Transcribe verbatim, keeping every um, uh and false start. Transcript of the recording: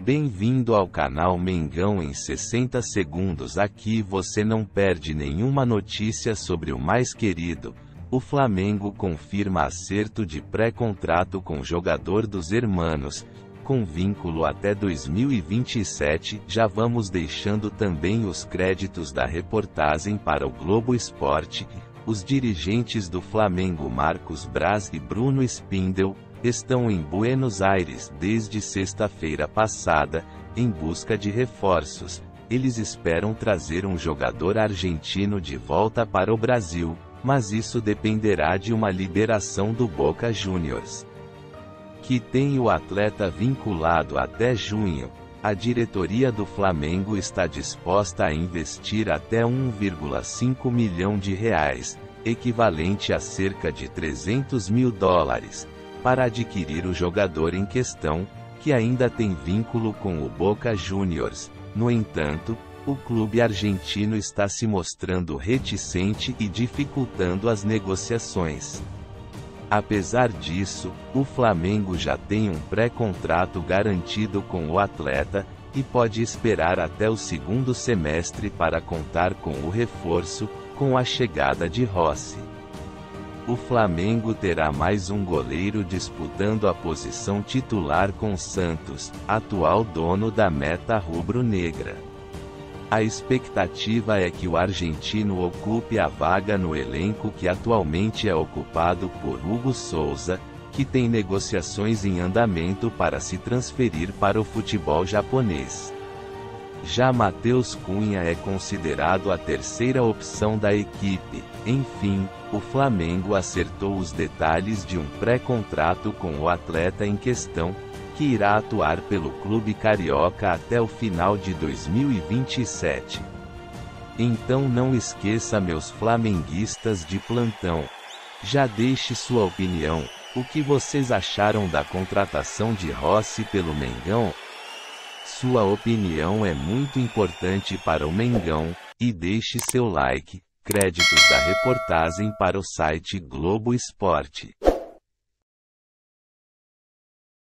Bem-vindo ao canal Mengão em sessenta segundos. Aqui você não perde nenhuma notícia sobre o mais querido. O Flamengo confirma acerto de pré-contrato com jogador dos Hermanos, com vínculo até dois mil e vinte e sete. Já vamos deixando também os créditos da reportagem para o Globo Esporte. Os dirigentes do Flamengo Marcos Braz e Bruno Spindel estão em Buenos Aires desde sexta-feira passada, em busca de reforços. Eles esperam trazer um jogador argentino de volta para o Brasil, mas isso dependerá de uma liberação do Boca Juniors, que tem o atleta vinculado até junho. A diretoria do Flamengo está disposta a investir até um vírgula cinco milhão de reais, equivalente a cerca de trezentos mil dólares, para adquirir o jogador em questão, que ainda tem vínculo com o Boca Juniors. No entanto, o clube argentino está se mostrando reticente e dificultando as negociações. Apesar disso, o Flamengo já tem um pré-contrato garantido com o atleta, e pode esperar até o segundo semestre para contar com o reforço, com a chegada de Rossi. O Flamengo terá mais um goleiro disputando a posição titular com Santos, atual dono da meta rubro-negra. A expectativa é que o argentino ocupe a vaga no elenco que atualmente é ocupado por Hugo Souza, que tem negociações em andamento para se transferir para o futebol japonês. Já Matheus Cunha é considerado a terceira opção da equipe. Enfim, o Flamengo acertou os detalhes de um pré-contrato com o atleta em questão, que irá atuar pelo clube carioca até o final de dois mil e vinte e sete. Então não esqueça, meus flamenguistas de plantão. Já deixe sua opinião. O que vocês acharam da contratação de Rossi pelo Mengão? Sua opinião é muito importante para o Mengão, e deixe seu like. Créditos da reportagem para o site Globo Esporte.